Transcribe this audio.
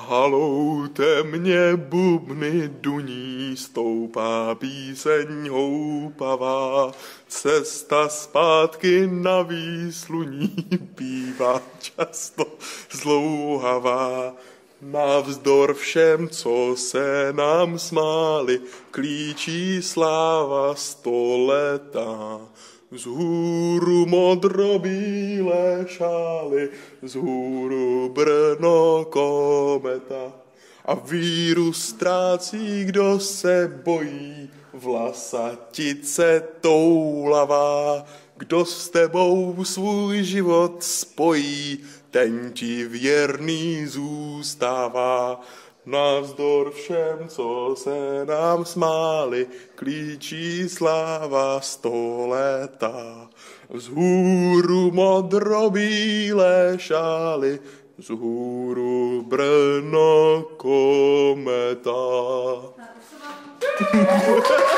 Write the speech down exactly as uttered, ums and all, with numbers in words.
Halou, temně, bubny, duní, stoupá píseň houpavá. Cesta zpátky na výsluní, bývá často zdlouhavá. Navzdor všem, co se nám smáli, klíčí sláva stoletá. Vzhůru modrobílé šály, vzhůru Brno Kometa. A Víru ztrácí, kdo se bojí, vlasatice toulavá. Kdo s tebou svůj život spojí, ten ti věrný zůstává. Navzdor všem, co se nám smáli, klíčí sláva stoletá. Vzhůru modrobílé šály, vzhůru Brno Kometa.